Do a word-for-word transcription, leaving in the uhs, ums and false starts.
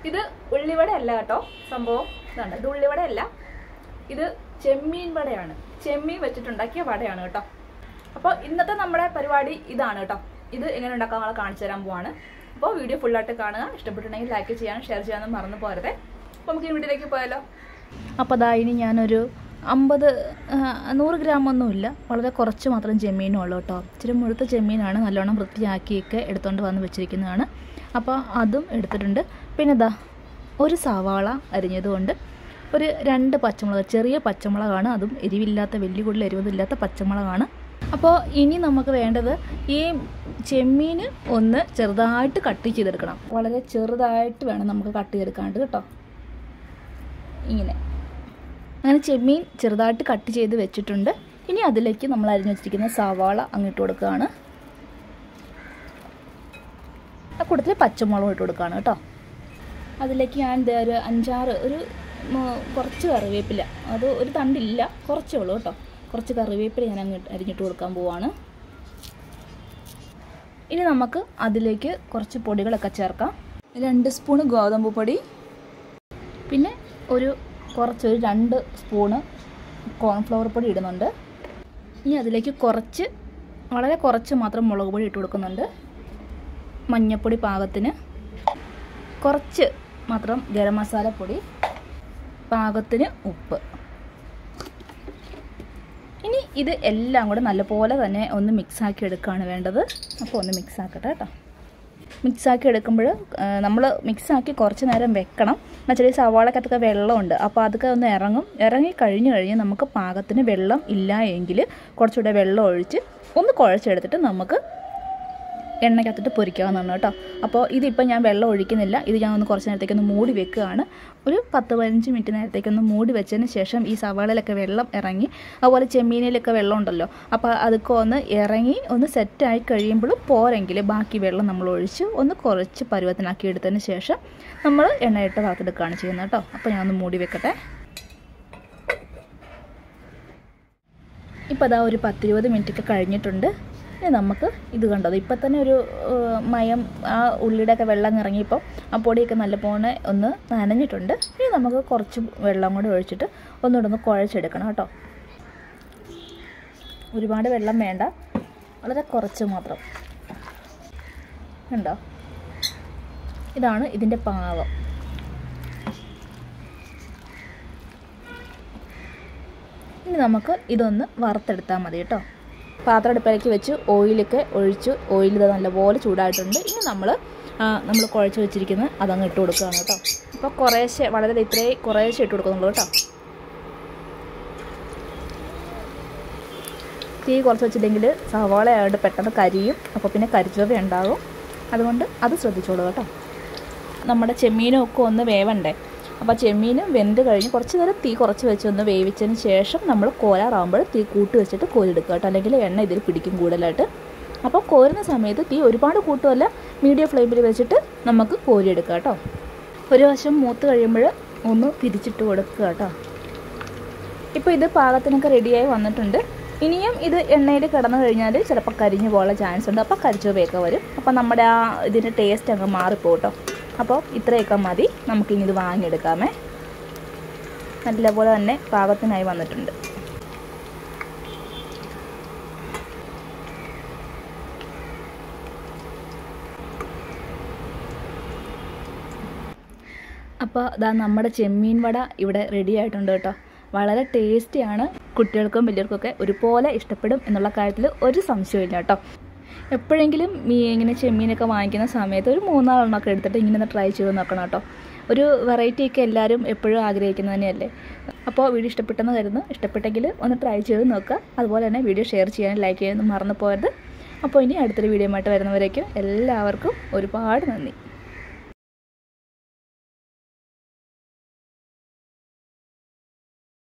ഇത് ഉള്ളിവട അല്ല കേട്ടോ, സംഭവം ഇതാണ്. ഇത് ഉള്ളിവട അല്ല, ഇത് ചെമ്മീൻ വടയാണ്. ചെമ്മീൻ വെച്ചിട്ടുണ്ടാക്കിയ വടയാണ് കേട്ടോ. അപ്പോൾ ഇന്നത്തെ നമ്മുടെ പരിപാടി ഇതാണ് കേട്ടോ. ഇത് എങ്ങനെ ഉണ്ടാക്കാൻ നമ്മളെ കാണിച്ചു തരാൻ പോവാണ്. അപ്പോൾ വീഡിയോ ഫുള്ളായിട്ട് കാണുക. ഇഷ്ടപ്പെട്ടിട്ടുണ്ടെങ്കിൽ ലൈക്ക് ചെയ്യാനും ഷെയർ ചെയ്യാനും മറന്നു പോകരുത്. അപ്പോൾ നമുക്ക് ഈ വീഡിയോയിലേക്ക് പോയാലോ. അപ്പോൾ അതാ ഇനി ഞാനൊരു അമ്പത് നൂറ് ഗ്രാം ഒന്നുമില്ല, വളരെ കുറച്ച് മാത്രം ചെമ്മീനും ഉള്ളൂ കേട്ടോ. ഇച്ചിരി മുഴുത്ത ചെമ്മീനാണ്, നല്ലോണം വൃത്തിയാക്കിയൊക്കെ എടുത്തുകൊണ്ട് വന്ന് വെച്ചിരിക്കുന്നതാണ്. അപ്പോൾ അതും എടുത്തിട്ടുണ്ട്. പിന്നെ ഇതാ ഒരു സവാള അരിഞ്ഞതുകൊണ്ട് ഒരു രണ്ട് പച്ചമുളക്, ചെറിയ പച്ചമുളകാണ്, അതും എരിവില്ലാത്ത വലിയ കൂടുതൽ എരിവൊന്നുമില്ലാത്ത പച്ചമുളകാണ്. അപ്പോൾ ഇനി നമുക്ക് വേണ്ടത് ഈ ചെമ്മീൻ ഒന്ന് ചെറുതായിട്ട് കട്ട് ചെയ്തെടുക്കണം. വളരെ ചെറുതായിട്ട് വേണം നമുക്ക് കട്ട് ചെയ്തെടുക്കാണ്ട് കേട്ടോ. ഇങ്ങനെ അങ്ങനെ ചെമ്മീൻ ചെറുതായിട്ട് കട്ട് ചെയ്ത് വെച്ചിട്ടുണ്ട്. ഇനി അതിലേക്ക് നമ്മൾ അരിഞ്ഞു വെച്ചിരിക്കുന്ന സവാള അങ്ങിട്ട് കൊടുക്കുകയാണ്. ആ കൂട്ടത്തിൽ പച്ചമുളക് ഇട്ട് കൊടുക്കുകയാണ് കേട്ടോ. അതിലേക്ക് ഞാൻ എന്താ ഒരു അഞ്ചാറ് ഒരു കുറച്ച് കറിവേപ്പില, അത് ഒരു തണ്ടില്ല, കുറച്ചേ ഉള്ളൂ കേട്ടോ. കുറച്ച് കറിവേപ്പില ഞാൻ അങ്ങ് അരിഞ്ഞിട്ട് കൊടുക്കാൻ പോവാണ്. ഇനി നമുക്ക് അതിലേക്ക് കുറച്ച് പൊടികളൊക്കെ ചേർക്കാം. രണ്ട് സ്പൂണ് ഗോതമ്പ് പൊടി, പിന്നെ ഒരു കുറച്ചൊരു രണ്ട് സ്പൂണ് കോൺഫ്ലവർ പൊടി ഇടുന്നുണ്ട്. ഇനി അതിലേക്ക് കുറച്ച്, വളരെ കുറച്ച് മാത്രം മുളക് പൊടി ഇട്ട് കൊടുക്കുന്നുണ്ട്. മഞ്ഞൾപ്പൊടി പാകത്തിന്, കുറച്ച് മാത്രം ഗരം മസാലപ്പൊടി, പാകത്തിന് ഉപ്പ്. ഇനി ഇത് എല്ലാം കൂടെ നല്ലപോലെ തന്നെ ഒന്ന് മിക്സാക്കി എടുക്കുകയാണ് വേണ്ടത്. അപ്പോൾ ഒന്ന് മിക്സാക്കട്ടെ കേട്ടോ. മിക്സാക്കി എടുക്കുമ്പോൾ നമ്മൾ മിക്സാക്കി കുറച്ച് നേരം വെക്കണം. എന്നുവെച്ചാൽ ഈ സവാളക്കകത്തൊക്കെ വെള്ളമുണ്ട്, അപ്പോൾ അതൊക്കെ ഒന്ന് ഇറങ്ങും. ഇറങ്ങി കഴിഞ്ഞ് കഴിഞ്ഞ് നമുക്ക് പാകത്തിന് വെള്ളം ഇല്ല എങ്കിൽ കുറച്ചുകൂടെ വെള്ളം ഒഴിച്ച് ഒന്ന് കുഴച്ചെടുത്തിട്ട് നമുക്ക് എണ്ണയ്ക്കകത്തിട്ട് പൊരിക്കാവുന്നതാണ് കേട്ടോ. അപ്പോൾ ഇതിപ്പോൾ ഞാൻ വെള്ളം ഒഴിക്കുന്നില്ല, ഇത് ഞാൻ ഒന്ന് കുറച്ച് നേരത്തേക്കൊന്ന് മൂടി വെക്കുകയാണ്. ഒരു പത്ത് പതിനഞ്ച് മിനിറ്റ് നേരത്തേക്കൊന്ന് മൂടി വെച്ചതിന് ശേഷം ഈ സവാളയിലൊക്കെ വെള്ളം ഇറങ്ങി, അതുപോലെ ചെമ്മീനിലൊക്കെ വെള്ളം ഉണ്ടല്ലോ, അപ്പോൾ അതൊക്കെ ഒന്ന് ഇറങ്ങി ഒന്ന് സെറ്റായി കഴിയുമ്പോൾ പോരെങ്കിൽ ബാക്കി വെള്ളം നമ്മൾ ഒഴിച്ച് ഒന്ന് കുറച്ച് പരുവത്തിനാക്കി എടുത്തതിന് ശേഷം നമ്മൾ എണ്ണയിട്ട് വറുത്തെടുക്കുകയാണ് ചെയ്യുന്നത് കേട്ടോ. അപ്പോൾ ഞാനൊന്ന് മൂടി വെക്കട്ടെ. ഇപ്പോൾ അതാ ഒരു പത്തിരുപത് മിനിറ്റൊക്കെ കഴിഞ്ഞിട്ടുണ്ട്. ഇനി നമുക്ക് ഇത് കണ്ടത് ഇപ്പം തന്നെ ഒരു മയം, ആ ഉള്ളിയുടെയൊക്കെ വെള്ളം ഇറങ്ങിയപ്പോൾ ആ പൊടിയൊക്കെ നല്ലപോലെ ഒന്ന് നനഞ്ഞിട്ടുണ്ട്. ഇനി നമുക്ക് കുറച്ച് വെള്ളം കൂടെ ഒഴിച്ചിട്ട് ഒന്നുകൂടെ ഒന്ന് കുഴച്ചെടുക്കണം കേട്ടോ. ഒരുപാട് വെള്ളം വേണ്ട, വളരെ കുറച്ച് മാത്രം. ഉണ്ടോ? ഇതാണ് ഇതിൻ്റെ പാകം. ഇനി നമുക്ക് ഇതൊന്ന് വറുത്തെടുത്താൽ മതി കേട്ടോ. പാത്രം അടുപ്പിലേക്ക് വെച്ച് ഓയിലൊക്കെ ഒഴിച്ച്, ഓയിൽ ഇത് നല്ലപോലെ ചൂടായിട്ടുണ്ട്. ഇനി നമ്മൾ നമ്മൾ കുഴച്ച് വെച്ചിരിക്കുന്നത് അതങ്ങ് ഇട്ട് കൊടുക്കുകയാണ് കേട്ടോ. അപ്പോൾ കുറേശ്ശെ, വളരെ ഇത്രയും കുറേശ്ശെ ഇട്ട് കൊടുക്കുന്നുള്ളൂ കേട്ടോ. തീ കുറച്ച് വെച്ചില്ലെങ്കിൽ സവാള ആയിട്ട് പെട്ടെന്ന് കരിയും, അപ്പോൾ പിന്നെ കരിച്ചൊക്കെ ഉണ്ടാകും. അതുകൊണ്ട് അത് ശ്രദ്ധിച്ചോളൂ കേട്ടോ. നമ്മുടെ ചെമ്മീനും ഒക്കെ ഒന്ന് വേവണ്ടേ, അപ്പോൾ ചെമ്മീനും വെന്ത് കഴിഞ്ഞ് കുറച്ച് നേരം തീ കുറച്ച് വെച്ച് ഒന്ന് വേവിച്ചതിന് ശേഷം നമ്മൾ കോരാറാകുമ്പോൾ തീ കൂട്ടി വെച്ചിട്ട് കോരിയെടുക്കുക കേട്ടോ, അല്ലെങ്കിൽ എണ്ണ ഇതിൽ പിടിക്കും കൂടുതലായിട്ട്. അപ്പോൾ കോരുന്ന സമയത്ത് തീ ഒരുപാട് കൂട്ടുമല്ല, മീഡിയം ഫ്ലെയിമിൽ വെച്ചിട്ട് നമുക്ക് കോരിയെടുക്കുക കേട്ടോ. ഒരു വശം മൂത്ത് കഴിയുമ്പോൾ ഒന്ന് തിരിച്ചിട്ട് കൊടുക്കുക കേട്ടോ. ഇപ്പോൾ ഇത് പാകത്തിനൊക്കെ റെഡിയായി വന്നിട്ടുണ്ട്. ഇനിയും ഇത് എണ്ണയിൽ കിടന്നു കഴിഞ്ഞാൽ ചിലപ്പോൾ കരിഞ്ഞു പോകാനുള്ള ചാൻസ് ഉണ്ട്, അപ്പോൾ കരിച്ചുവയൊക്കെ വരും. അപ്പോൾ നമ്മുടെ ആ ഇതിൻ്റെ ടേസ്റ്റ് അങ്ങ് മാറിപ്പോകും കേട്ടോ. അപ്പോൾ ഇത്രയൊക്കെ മതി, നമുക്കിനി ഇത് വാങ്ങിയെടുക്കാമേ. നല്ലപോലെ തന്നെ പാകത്തിനായി വന്നിട്ടുണ്ട്. അപ്പോൾ ഇതാ നമ്മുടെ ചെമ്മീൻ വട ഇവിടെ റെഡി ആയിട്ടുണ്ട് കേട്ടോ. വളരെ ടേസ്റ്റിയാണ്, കുട്ടികൾക്കും വലിയവർക്കൊക്കെ ഒരുപോലെ ഇഷ്ടപ്പെടും എന്നുള്ള കാര്യത്തിൽ ഒരു സംശയമില്ല കേട്ടോ. എപ്പോഴെങ്കിലും മീ ഇങ്ങനെ ചെമ്മീനൊക്കെ വാങ്ങിക്കുന്ന സമയത്ത് ഒരു മൂന്നാലെണ്ണമൊക്കെ എടുത്തിട്ട് ഇങ്ങനെ ഒന്ന് ട്രൈ ചെയ്ത് നോക്കണം കേട്ടോ. ഒരു വെറൈറ്റിയൊക്കെ എല്ലാവരും എപ്പോഴും ആഗ്രഹിക്കുന്നത് തന്നെയല്ലേ. അപ്പോൾ വീഡിയോ ഇഷ്ടപ്പെട്ടെന്ന് കരുതുന്നു. ഇഷ്ടപ്പെട്ടെങ്കിൽ ഒന്ന് ട്രൈ ചെയ്ത് നോക്കുക. അതുപോലെ തന്നെ വീഡിയോ ഷെയർ ചെയ്യാനും ലൈക്ക് ചെയ്യാനും മറന്നു പോകരുത്. അപ്പോൾ ഇനി അടുത്തൊരു വീഡിയോ ആയിട്ട് വരുന്നവരേക്കും എല്ലാവർക്കും ഒരുപാട് നന്ദി.